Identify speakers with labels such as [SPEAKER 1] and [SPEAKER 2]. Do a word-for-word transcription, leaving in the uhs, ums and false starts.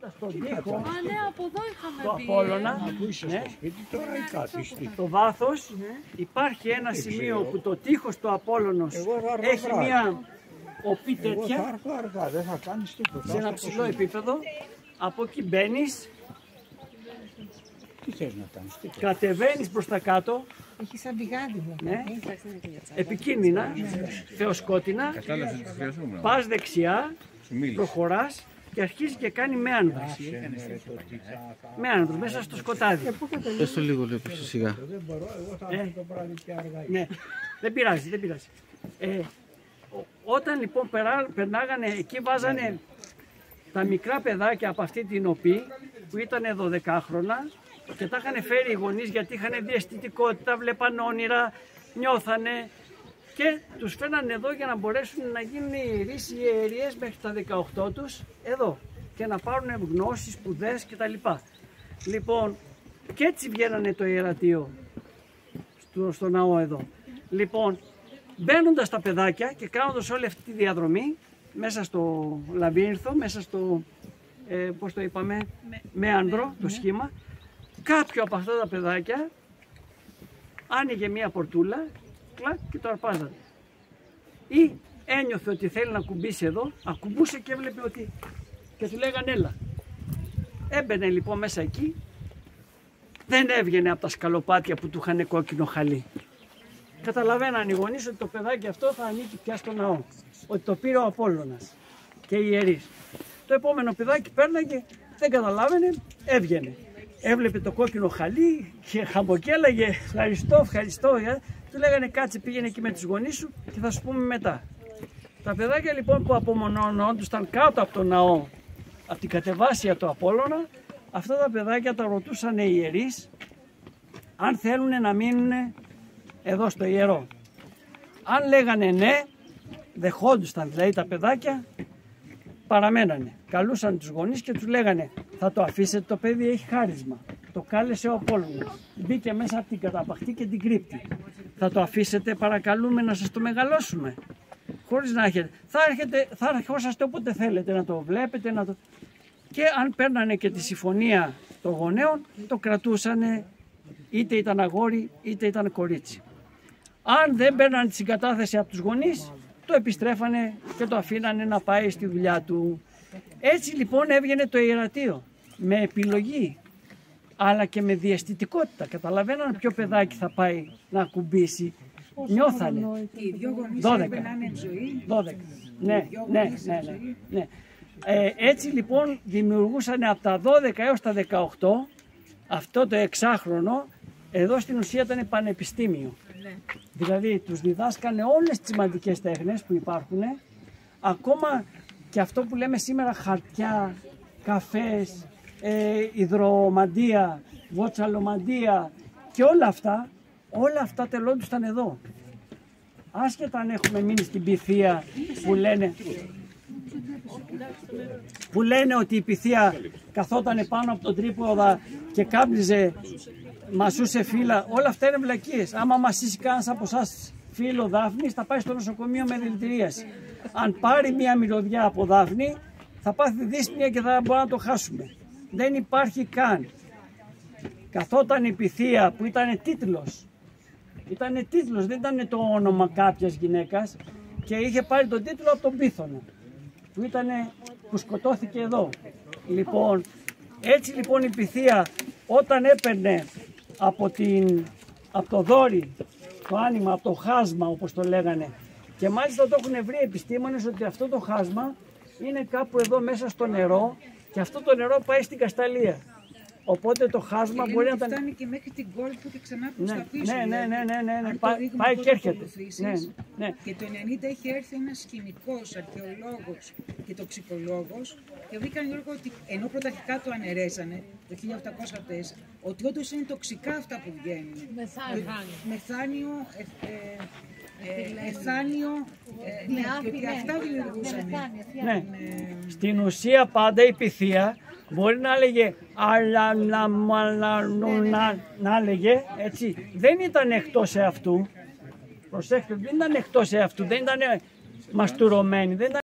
[SPEAKER 1] μέσα στον τοίχο.
[SPEAKER 2] Α, ναι, από εδώ είχαμε
[SPEAKER 1] Το
[SPEAKER 2] πει.
[SPEAKER 1] Απόλλωνα,
[SPEAKER 3] Που είσαι
[SPEAKER 1] ναι,
[SPEAKER 3] στο σπίτι, τώρα ή κάτι στη-
[SPEAKER 1] το βάθος, υπάρχει ένα σημείο που το τείχος του Απόλλωνος
[SPEAKER 3] Εγώ θα έρθω
[SPEAKER 1] έχει
[SPEAKER 3] βράδυ.
[SPEAKER 1] μια οπή
[SPEAKER 3] Εγώ θα
[SPEAKER 1] τέτοια,
[SPEAKER 3] έρθω αργά, δεν θα κάνεις τίποτα.
[SPEAKER 1] σε ένα
[SPEAKER 3] Άστα το
[SPEAKER 1] ψηλό
[SPEAKER 3] σπίτι.
[SPEAKER 1] επίπεδο. Από εκεί μπαίνεις,
[SPEAKER 3] Τι θες να κάνεις, τίποτα.
[SPEAKER 1] κατεβαίνεις προς τα κάτω,
[SPEAKER 4] Έχει σαν πηγάδι μου.
[SPEAKER 1] ναι, επικίνδυνα, θεοσκότεινα, πας δεξιά, προχωράς και αρχίζει και κάνει μέανδρος. Μέανδρος μέσα στο σκοτάδι.
[SPEAKER 5] Πες το λίγο, λίγο πιο σιγά.
[SPEAKER 3] Δεν μπορώ, εγώ θα
[SPEAKER 1] Ε.
[SPEAKER 3] έρθω το βράδυ και αργά.
[SPEAKER 1] Ναι, δεν πειράζει, δεν πειράζει. Ε, ο- όταν λοιπόν περά, περνάγανε, εκεί βάζανε τα μικρά παιδάκια από αυτή την οπή που ήταν δωδεκάχρονα και τα είχαν φέρει οι γονείς γιατί είχαν διαισθητικότητα, βλέπαν όνειρα, νιώθανε και τους φέρνανε εδώ για να μπορέσουν να γίνουν ιερείς ή ιερίες μέχρι τα δεκαοκτώ τους εδώ και να πάρουν γνώσεις, σπουδές κτλ. Λοιπόν, και έτσι βγαίνανε το ιερατείο στο, στο ναό εδώ. Λοιπόν, μπαίνοντας τα παιδάκια και κάνοντας όλη αυτή τη διαδρομή μέσα στο λαβύρινθο, μέσα στο, ε, πώς το είπαμε, μέανδρο, το σχήμα, κάποιο από αυτά τα παιδάκια άνοιγε μία πορτούλα, κλακ, και το αρπάζανε. Ή ένιωθε ότι θέλει να κουμπίσει εδώ, ακουμπούσε και έβλεπε ότι, και του λέγανε έλα. Έμπαινε λοιπόν μέσα εκεί, δεν έβγαινε από τα σκαλοπάτια που του είχαν κόκκινο χαλί. Καταλαβαίναν οι γονείς ότι το παιδάκι αυτό θα ανήκει πια στο ναό. Ότι το πήρε ο Απόλλωνας και οι ιερείς. Το επόμενο παιδάκι πέρναγε, δεν καταλάβαινε, έβγαινε. Έβλεπε το κόκκινο χαλί και χαμποκέλαγε, ευχαριστώ, ευχαριστώ. ε. Του λέγανε κάτσε, πήγαινε εκεί με τους γονείς σου και θα σου πούμε μετά. Τα παιδάκια λοιπόν που απομονώνονταν κάτω από το ναό, από την κατεβάσια του Απόλλωνα, αυτά τα παιδάκια τα ρωτούσαν οι ιερείς αν θέλουν να μείνουν εδώ στο ιερό. Αν λέγανε ναι, δεχόντουσαν δηλαδή τα παιδάκια, παραμένανε. Καλούσαν τους γονείς και τους λέγανε θα το αφήσετε, το παιδί έχει χάρισμα. Το κάλεσε ο Απόλλωνας. Μπήκε μέσα από την καταπαχτή και την κρύπτη. Θα το αφήσετε, παρακαλούμε, να σας το μεγαλώσουμε. Χωρίς να έχετε. Θα, έρχεται, θα ερχόσαστε όποτε θέλετε να το βλέπετε. Να το... Και αν παίρνανε και τη συμφωνία των γονέων, το κρατούσανε, είτε ήταν αγόρι είτε ήταν κορίτσι. Αν δεν παίρνανε τη συγκατάθεση από τους γονείς, το επιστρέφανε και το αφήνανε να πάει στη δουλειά του. Έτσι λοιπόν έβγαινε το ιερατείο, με επιλογή, αλλά και με διαισθητικότητα. Καταλαβαίνανε ποιο παιδάκι θα πάει να ακουμπήσει. Νιώθανε.
[SPEAKER 4] Και οι δυο γονείς
[SPEAKER 1] δώδεκα.
[SPEAKER 4] έπρεπε να είναι εν ζωή.
[SPEAKER 1] δώδεκα. Ναι, ναι, ναι, ναι, ναι. Ε, έτσι λοιπόν δημιουργούσαν από τα δώδεκα έως τα δεκαοκτώ αυτό το εξάχρονο, εδώ στην ουσία ήταν πανεπιστήμιο.
[SPEAKER 4] Ναι.
[SPEAKER 1] Δηλαδή τους διδάσκανε όλες τις σημαντικές τέχνες που υπάρχουν, ακόμα και αυτό που λέμε σήμερα χαρτιά, καφές, ε, υδρομαντία, βοτσαλομαντία και όλα αυτά, όλα αυτά τελόντουσαν εδώ. Άσχετα αν έχουμε μείνει στην Πυθία που λένε, που λένε ότι η Πυθία καθόταν πάνω από τον τρίποδα και κάμπλιζε, μασούσε φύλλα, όλα αυτά είναι βλακίες. Άμα μασίσει κανένας από εσάς φύλλο δάφνης θα πάει στο νοσοκομείο με δηλητηρίαση. Αν πάρει μια μυρωδιά από δάφνη θα πάθει δύσπνοια και θα μπορούμε να το χάσουμε. Δεν υπάρχει καν. Καθόταν η Πυθία που ήταν τίτλος. Ήταν τίτλος, δεν ήταν το όνομα κάποιας γυναίκας και είχε πάρει τον τίτλο από τον Πύθωνα που, ήτανε, που σκοτώθηκε εδώ. Λοιπόν, έτσι λοιπόν η Πυθία όταν έπαιρνε από, την, από το δόρυ, το άνοιγμα, από το χάσμα όπως το λέγανε, και μάλιστα το έχουν βρει επιστήμονες ότι αυτό το χάσμα είναι κάπου εδώ μέσα στο νερό και αυτό το νερό πάει στην Κασταλία. Οπότε το χάσμα
[SPEAKER 4] Και
[SPEAKER 1] μπορεί
[SPEAKER 4] λένε
[SPEAKER 1] να
[SPEAKER 4] ότι
[SPEAKER 1] ήταν...
[SPEAKER 4] φτάνει και μέχρι την κόλπο και ξανά προς
[SPEAKER 1] Ναι,
[SPEAKER 4] τα πίσω.
[SPEAKER 1] ναι, ναι,
[SPEAKER 4] δηλαδή.
[SPEAKER 1] ναι, ναι, ναι, ναι.
[SPEAKER 4] Αν το
[SPEAKER 1] Πάει,
[SPEAKER 4] δείγμα
[SPEAKER 1] πάει
[SPEAKER 4] τότε
[SPEAKER 1] και έρχεται.
[SPEAKER 4] ακολουθήσεις,
[SPEAKER 1] Ναι, ναι.
[SPEAKER 4] Και το ενενήντα είχε έρθει ένας χημικός, αρχαιολόγος και τοξικολόγος και βρήκαν, Γιώργο, ότι ενώ πρωταρχικά το αναιρέσανε το χίλια οκτακόσια τέσσερα, ότι όντως είναι τοξικά αυτά που βγαίνουν.
[SPEAKER 2] Μεθάνιο.
[SPEAKER 4] Μεθάνιο, ε, ε, ε, εθάνιο, ε, ναι, και ότι αυτά δημιουργούσαν.
[SPEAKER 1] Ναι. Στην ουσία πάντα η Πυθία μπορεί να έλεγε αλλά να, να, να έλεγε έτσι. Δεν ήταν εκτός εαυτού. Προσέξτε, δεν ήταν εκτός εαυτού, δεν ήταν μαστουρωμένη, δεν ήταν